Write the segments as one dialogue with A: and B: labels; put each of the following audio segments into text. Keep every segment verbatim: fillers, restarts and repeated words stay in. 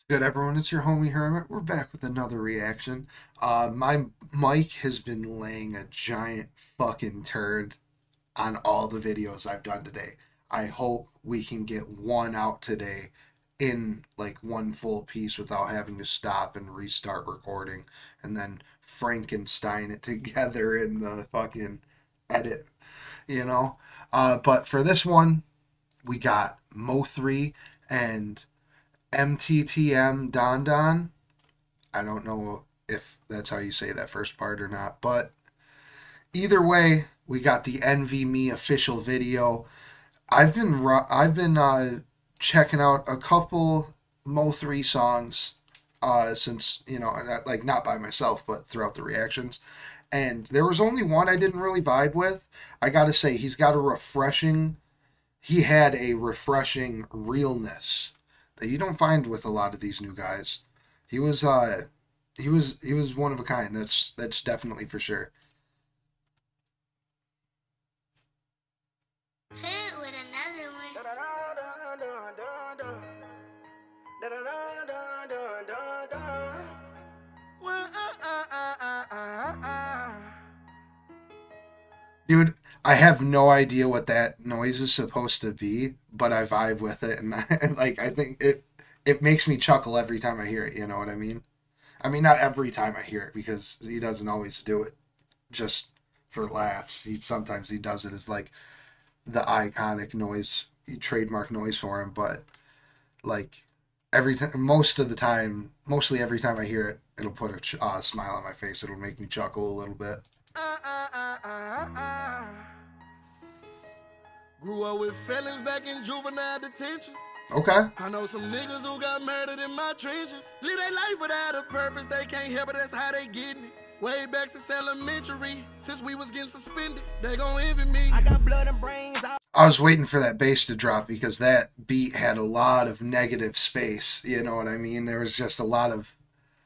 A: Good, everyone. It's your homie Hermit. We're back with another reaction. Uh, my mic has been laying a giant fucking turd on all the videos I've done today. I hope we can get one out today in like one full piece without having to stop and restart recording and then Frankenstein it together in the fucking edit, you know? Uh, but for this one, we got Mo three and M T T M Dondon. I don't know if that's how you say that first part or not, but either way, we got the Envy Me official video. I've been I've been uh, checking out a couple Mo three songs uh, since, you know, like not by myself, but throughout the reactions. And there was only one I didn't really vibe with. I gotta say, he's got a refreshing, he had a refreshing realness that you don't find with a lot of these new guys. He was uh he was he was one of a kind. That's that's definitely for sure.
B: Hit with another one.
A: Dude, I have no idea what that noise is supposed to be, but I vibe with it, and I, like I think it it makes me chuckle every time I hear it. You know what I mean? I mean, not every time I hear it because he doesn't always do it just for laughs. He sometimes he does it as like the iconic noise, trademark noise for him. But like every time, most of the time, mostly every time I hear it, it'll put a uh, smile on my face. It'll make me chuckle a little bit.
C: Uh, uh, uh, uh, uh. Grew up with felons back in juvenile detention.
A: Okay.
C: I know some niggas who got murdered in my trenches. Live their life without a purpose, they can't help it, that's how they getting it. Way back since elementary, since we was getting suspended, they gon' envy me. I got blood and brains.
A: I was waiting for that bass to drop because that beat had a lot of negative space. You know what I mean? There was just a lot of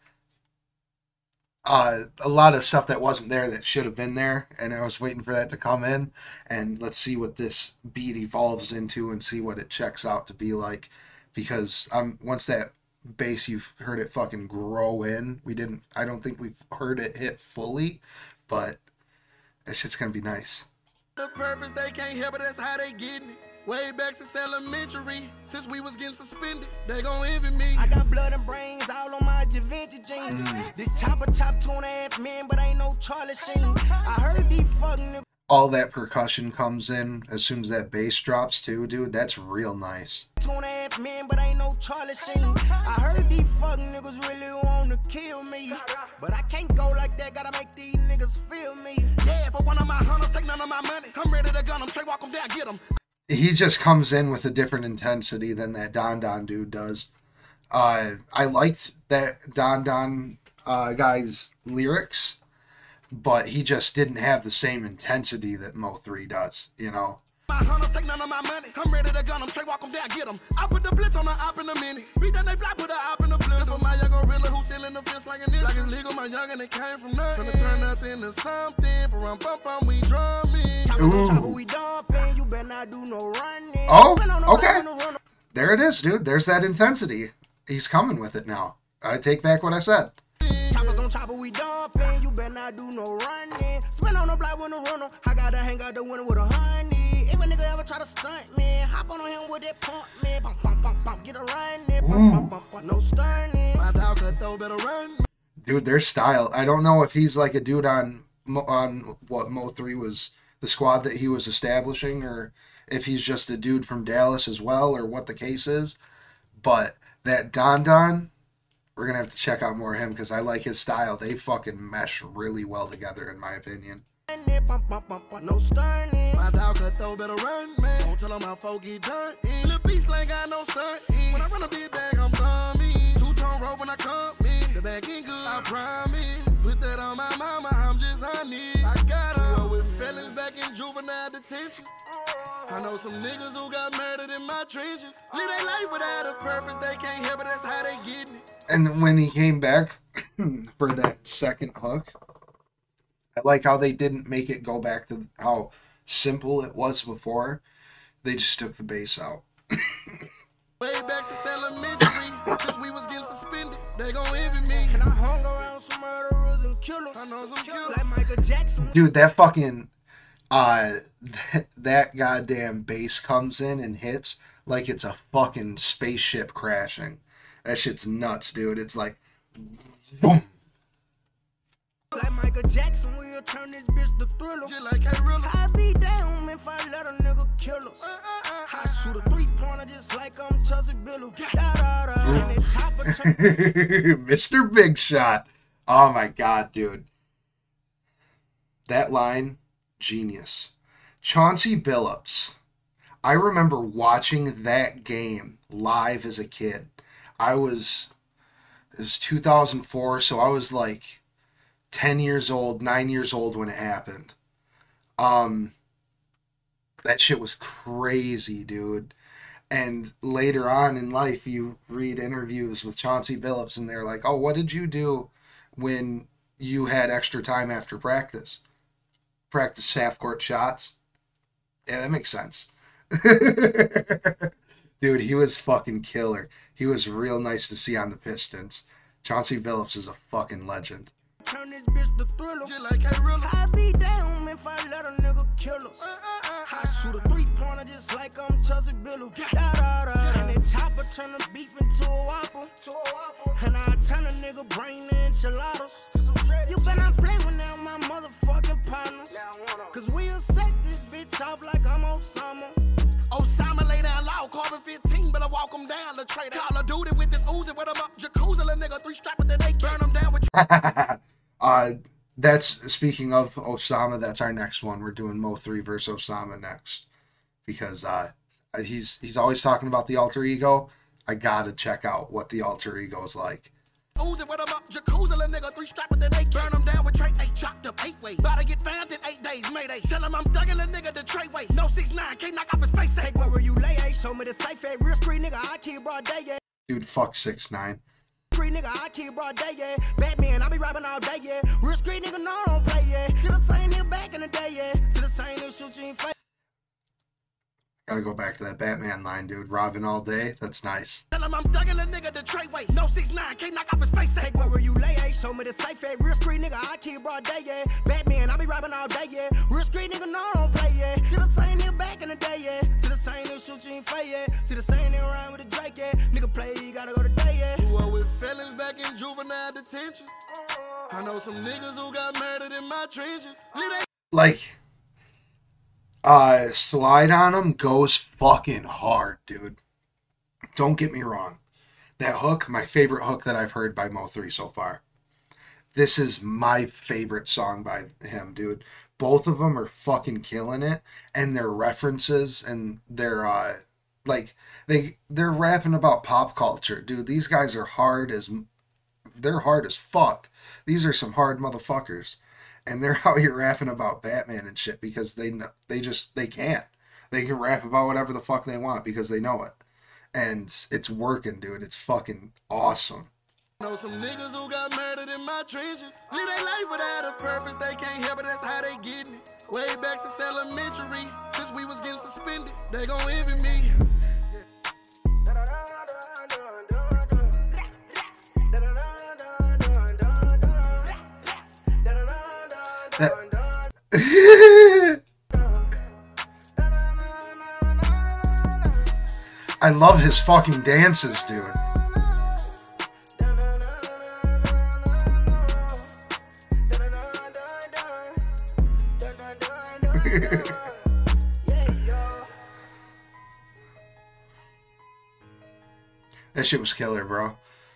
A: Uh, a lot of stuff that wasn't there that should have been there, and I was waiting for that to come in, and let's see what this beat evolves into and see what it checks out to be like, because um, once that bass, you've heard it fucking grow in. We didn't, I don't think we've heard it hit fully, but that shit's gonna be nice.
C: The purpose, they can't help it, that's how they getting it. Way back since elementary, since we was getting suspended, they gon' envy me. I got blood and brains all on my Javinci jeans. Mm. This chopper chop two and a half men, but ain't no Charlie Sheen. I heard these fucking...
A: All that percussion comes in as soon as that bass drops too, dude. That's real nice.
C: Two and a half men, but ain't no Charlie Sheen. I heard these fucking niggas really wanna kill me, but I can't go like that. Gotta make these niggas feel me. Yeah, for one of my hunters, take none of my money. I'm ready to gun them, straight walk them down, get them.
A: He just comes in with a different intensity than that Dondon dude does. Uh, I liked that Dondon uh, guy's lyrics, but he just didn't have the same intensity that Mo three does, you know?
C: My hunters take none of my money. I'm ready to gun them, straight walk them down, get them. I put the blitz on the op in a minute. Beat down they block, put the op in the blitz. For my young gorilla who's still in the fist like a nigga. Like it's legal, my young and it came from nothing. Finna turn nothing into something. Bum bum bum, we drumming. Chopper, we dumping. You better not do no running.
A: Oh, okay. There it is, dude. There's that intensity. He's coming with it now. I take back what I said.
C: Choppers on chopper, we dumping. You better not do no running. Spin on the block with a runner. I gotta hang out the window with a honey. If a nigga ever try to stunt me, hop on him with that pump me. Bump, bump, bump, bump, get a run. Bump, bump, bump, bump, no stunning. My dog could throw, better run.
A: Dude, their style. I don't know if he's like a dude on on what Mo three was, the squad that he was establishing, or if he's just a dude from Dallas as well, or what the case is. But that Dondon, we're going to have to check out more of him because I like his style. They fucking mesh really well together, in my opinion.
C: No stunning. My dog could throw, better run, man. Don't tell him how folk get done. Little beast ain't got no stunt. When I run a big bag, I'm coming. Two-tone rope when I come in. The bag ain't good, I promise. Put that on my mama, I'm just honey. I got her with felons back in juvenile detention. I know some niggas who got murdered in my trenches. Live their life without a purpose, they can't help it, that's how they getting it.
A: And when he came back for that second hook, I like how they didn't make it go back to how simple it was before. They just took the bass out.
C: Way back to elementary, since we was getting I hung around some murderers and killers. I know some killers. Like Michael Jackson.
A: Dude, that fucking uh that, that goddamn bass comes in and hits like it's a fucking spaceship crashing. That shit's nuts, dude. It's like boom.
C: Like Michael Jackson, we'll turn this bitch to thriller. Just like I really. I be down if I let a nigga kill us. Uh, uh, uh, I shoot a three pointer just like I'm Chelsea Billup. Da da da. And chopper.
A: Mister Big Shot. Oh my god, dude. That line, genius. Chauncey Billups. I remember watching that game live as a kid. I was, it was two thousand four, so I was like ten years old, nine years old when it happened. Um, that shit was crazy, dude. And later on in life, you read interviews with Chauncey Billups, and they're like, oh, what did you do when you had extra time after practice? Practice half-court shots? Yeah, that makes sense. Dude, he was fucking killer. He was real nice to see on the Pistons. Chauncey Billups is a fucking legend.
C: Turn this bitch to thriller. Just like I really. I be down if I let a nigga kill us. Uh, uh, uh, I shoot a three pointer just like I'm Chelsea Billup. Da da da. And then chopper turn the beef into a whopper. And I turn a nigga brain into enchiladas. You better not play with now my motherfucking partner. Cause we'll set this bitch off like I'm Osama. Osama lay down loud, carbon fifteen, but I walk him down the traitor. Call of Duty with this Uzi, with him up, jacuzzi, a nigga, three strap with the they burn him down with.
A: uh, that's, speaking of Osama, that's our next one. We're doing Mo three versus Osama next. Because uh, he's he's always talking about the alter ego. I gotta check out what the alter ego is like.
C: Uzi with him up, jacuzzi, a nigga, three strap with the they burn him down with tray, eight chopped up eight ways. About to get found in eight days, mayday. Tell him I'm thugging a nigga the tray way. No six nine, can't knock off his face. Take where you lay, eh? Show me the safe, eh? Real street nigga, I keep broad day, yeah.
A: Dude, fuck six nine.
C: Street nigga, I keep broad day, yeah. Batman, I be rapping all day, yeah. Real street nigga, no, I don't play, yeah. To the same nigga back in the day, yeah. To the same nigga shoot you in face.
A: Gotta go back to that Batman line, dude. Robbing all day. That's nice.
C: Tell him I'm thugging a nigga the tray way. No six nine, can't knock off his face. Take where you lay, eh? Show me the safe, eh? Real street nigga, I keep broad day, yeah. Batman, I be rapping all day, yeah. Real street nigga, no, I don't play, yeah. To the same nigga back in the day, yeah. To the same nigga shoot you in face, yeah. To the same nigga rhyme with the Drake, yeah. Nigga play, you gotta go to day, yeah. Grew up with felons back in juvenile detention. I know some niggas who got murdered in my trenches.
A: Like, uh, Slide on him goes fucking hard, dude. Don't get me wrong. That hook, my favorite hook that I've heard by Mo three so far. This is my favorite song by him, dude. Both of them are fucking killing it, and their references and their uh, like they they're rapping about pop culture, dude. These guys are hard as they're hard as fuck. These are some hard motherfuckers, and they're out here rapping about Batman and shit because they know, they just they can't. They can rap about whatever the fuck they want because they know it, and it's working, dude. It's fucking awesome.
C: Know some niggas who got murdered in my trenches. Live their life without a purpose, they can't help it, that's how they getting it. Way back since elementary, since we was getting suspended, they gon' envy me.
A: I love his fucking dances, dude. That shit was killer, bro.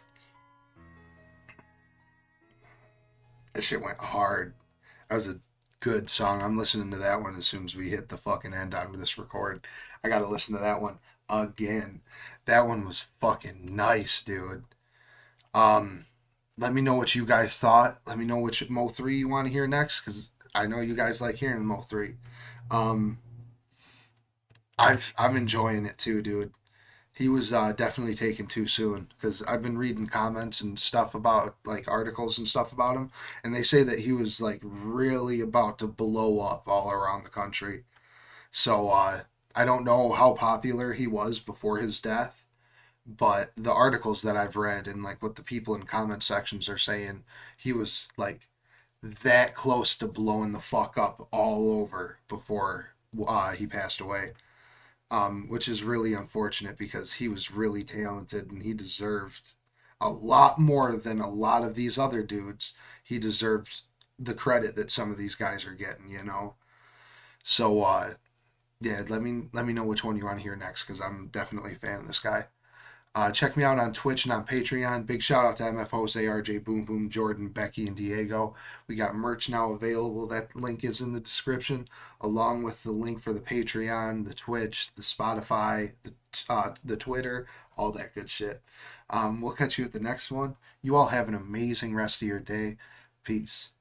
A: That shit went hard. That was a good song. I'm listening to that one as soon as we hit the fucking end on this record. I gotta listen to that one again. That one was fucking nice, dude. Um, let me know what you guys thought. Let me know which Mo three you want to hear next, because I know you guys like hearing Mo three. Um, I've I'm enjoying it too, dude. He was uh, definitely taken too soon, because I've been reading comments and stuff about, like, articles and stuff about him, and they say that he was, like, really about to blow up all around the country. So uh, I don't know how popular he was before his death, but the articles that I've read and like what the people in comment sections are saying, he was like that close to blowing the fuck up all over before uh, he passed away. Um, which is really unfortunate because he was really talented and he deserved a lot more than a lot of these other dudes. He deserved the credit that some of these guys are getting, you know. So uh, yeah, let me let me know which one you want to hear next because I'm definitely a fan of this guy. Uh, check me out on Twitch and on Patreon. Big shout out to M F Jose, R J, Boom Boom, Jordan, Becky, and Diego. We got merch now available. That link is in the description, along with the link for the Patreon, the Twitch, the Spotify, the uh, the Twitter, all that good shit. Um, we'll catch you at the next one. You all have an amazing rest of your day. Peace.